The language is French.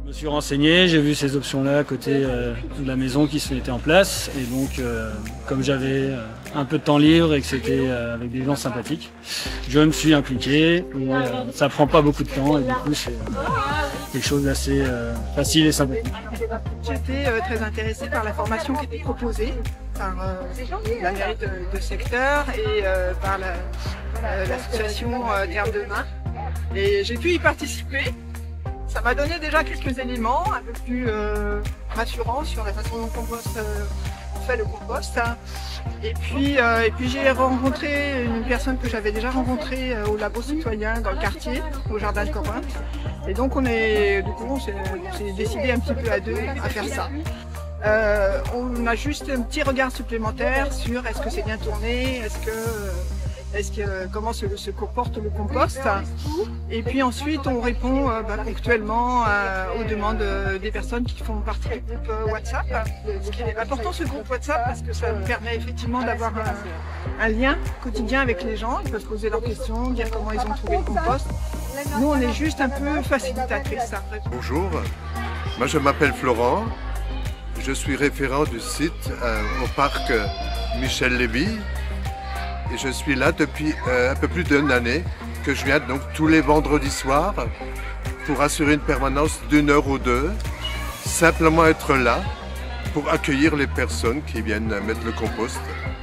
Je me suis renseigné, j'ai vu ces options-là à côté de la maison qui se mettaient en place. Et donc, comme j'avais un peu de temps libre et que c'était avec des gens sympathiques, je me suis impliqué. Et, ça prend pas beaucoup de temps et du coup, c'est quelque chose d'assez facile et sympathique. J'étais très intéressée par la formation qui était proposée par la mairie de secteur et par l'association Terre de Main. Et j'ai pu y participer. Ça m'a donné déjà quelques éléments un peu plus rassurants sur la façon dont on fait le compost. Et puis j'ai rencontré une personne que j'avais déjà rencontrée au labo citoyen dans le quartier, au jardin de Corinthe. Et donc on s'est décidé un petit peu à deux à faire ça. On a juste un petit regard supplémentaire sur est-ce que c'est bien tourné, comment se comporte le compost. Et puis ensuite on répond ponctuellement aux demandes des personnes qui font partie du groupe WhatsApp. Ce qui est important, ce groupe WhatsApp, parce que ça permet effectivement d'avoir un lien quotidien avec les gens. Ils peuvent poser leurs questions, dire comment ils ont trouvé le compost. Nous on est juste un peu facilitatrice. Bonjour, moi je m'appelle Florent. Je suis référent du site au parc Michel Lévy. Et je suis là depuis un peu plus d'une année, que je viens donc tous les vendredis soirs pour assurer une permanence d'1 heure ou deux, simplement être là pour accueillir les personnes qui viennent mettre le compost.